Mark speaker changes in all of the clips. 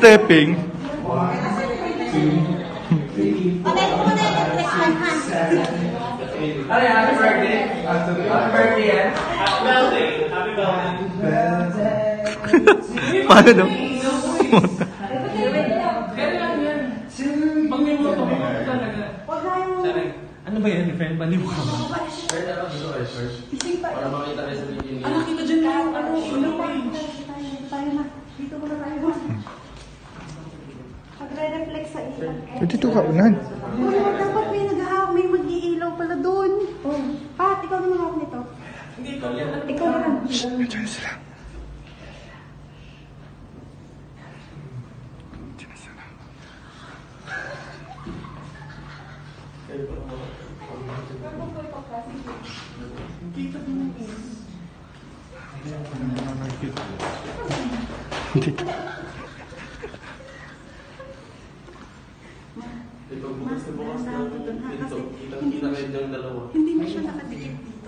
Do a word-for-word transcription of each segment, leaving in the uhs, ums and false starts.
Speaker 1: stepping.
Speaker 2: Happy birthday! Happy birthday yan! Happy birthday! Happy birthday!
Speaker 1: Paano daw?
Speaker 3: Ano ba yan? Friend ba? Hindi mo ka ba?
Speaker 2: Para makita kayo sa video niya.
Speaker 3: Ano kita dyan na? Ano? Ano pa?
Speaker 4: Tayo na. Dito muna tayo. Pagre-reflex sa ilan.
Speaker 1: Eh, dito ka, unahan.
Speaker 4: Oh, dapat may nag-ahawak. May mag-iilaw pala doon. Oh. Pat, ikaw naman ako nito. Ikaw naman.
Speaker 1: Diyan sila. Diyan sila. Hindi.
Speaker 2: Bukas na bukas na dito. Kita-kita kayo ng dalawa.
Speaker 4: Hindi na siya nakadikit dito.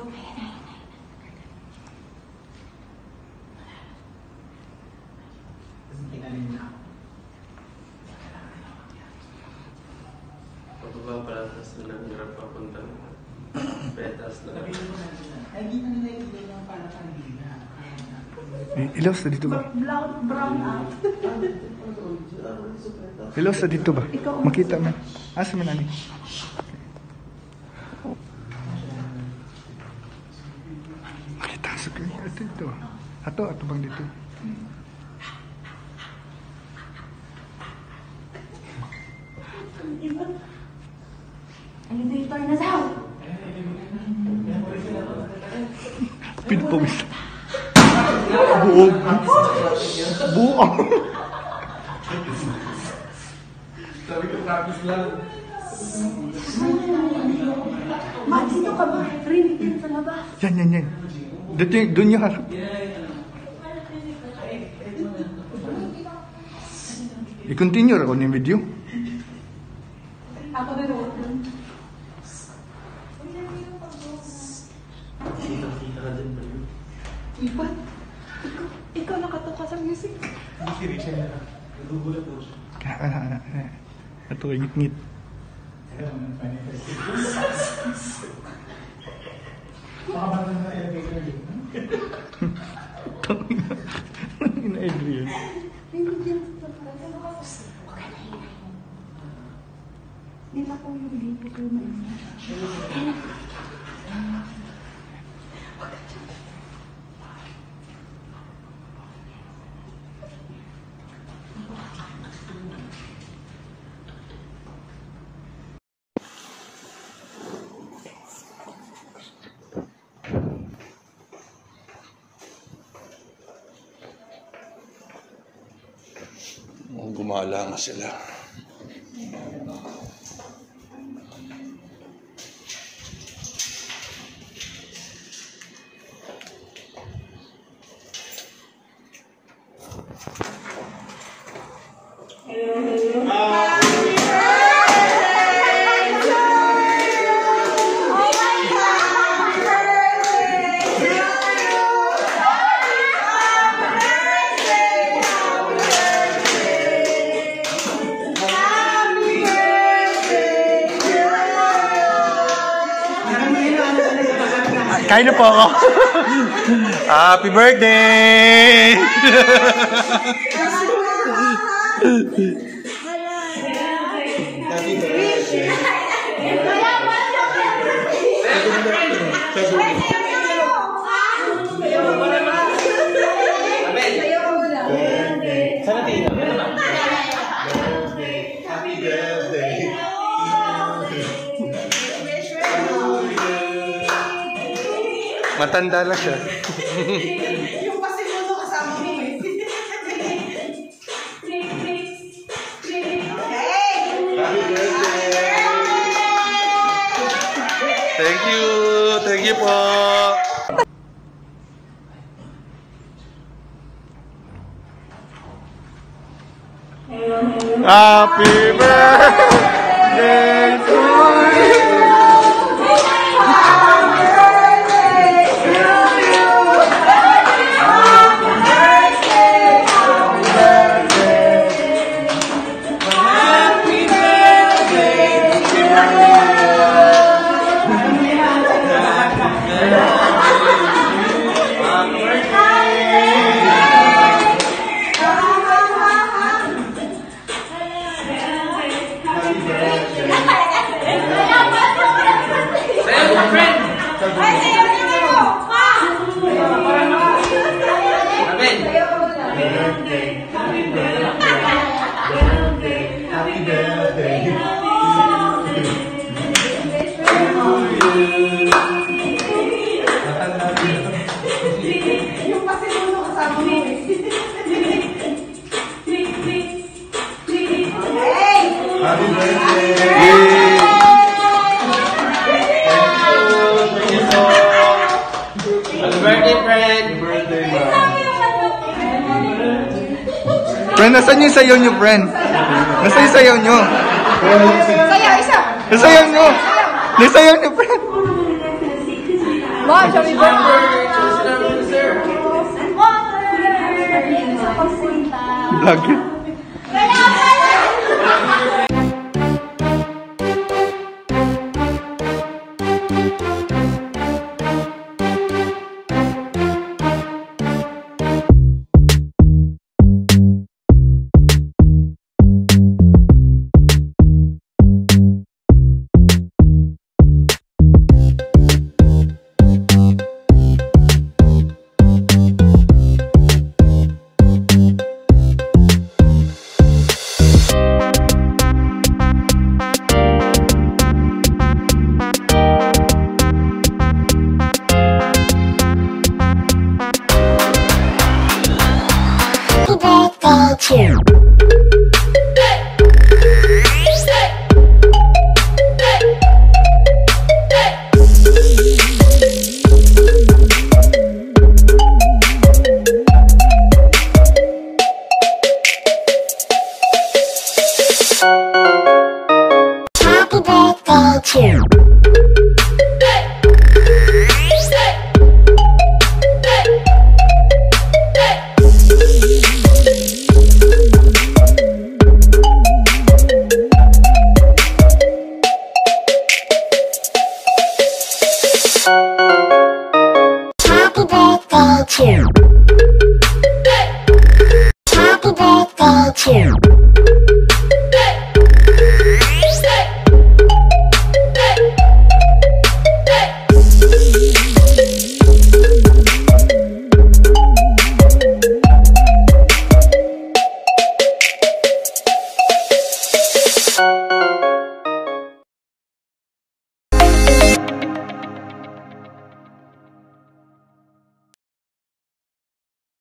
Speaker 2: Pababa pala, tapos na nangyarap papunta. Petas na.
Speaker 1: Eh, ilaw sa dito ba?
Speaker 4: Brown, brown out.
Speaker 1: Ilaw sa dito ba? Makita man. Asa man ani? Makita sa kanya. Ito, ito. Ato, ato bang dito?
Speaker 4: Elevator na daw.
Speaker 1: Pinapawis. Buong. Buong.
Speaker 2: Sabi ko, practice lang.
Speaker 4: Max, dito ka ba? Rinig din sa labas.
Speaker 1: Yan, yan, yan. Dito, doon yung harap. I-continue ako ng video.
Speaker 4: Ako na doon.
Speaker 2: Kita-kita ka din ba yun?
Speaker 4: Iba? Ikaw, ikaw nakatoka sa music.
Speaker 3: Hindi si Rachel na. Nagugulat mo siya.
Speaker 1: Ah, ah, ah. Ito, ngit-ngit.
Speaker 3: Makabata na elevator yun.
Speaker 1: Tangina Adrian.
Speaker 4: Rinig din sa labas. Nila ko yung lipo ko na ina.
Speaker 1: Gumala nga sila. Kain na po ako. Happy birthday! Matanda na siya.
Speaker 4: Yung pasimuno kasama mo eh.
Speaker 1: Thank you. Thank you po. Happy birthday to you.
Speaker 2: Sayo mo, friend!
Speaker 4: Ay, sayo niyo kayo! Pa!
Speaker 2: Amen!
Speaker 3: Happy birthday. Matanda din.
Speaker 4: Yung kasi ulo kasama mo eh. Hey!
Speaker 3: Happy birthday.
Speaker 1: Yay!
Speaker 2: Happy birthday, friend!
Speaker 3: Happy birthday, ma.
Speaker 1: Friend, nasan yung sayaw nyo, friend? Nasaan yung sayaw nyo?
Speaker 4: Sayo, isa!
Speaker 1: Nasayaw nyo! Nasayaw nyo, friend!
Speaker 4: Wow, sabi ko.
Speaker 1: Vlog.
Speaker 5: Happy birthday to you.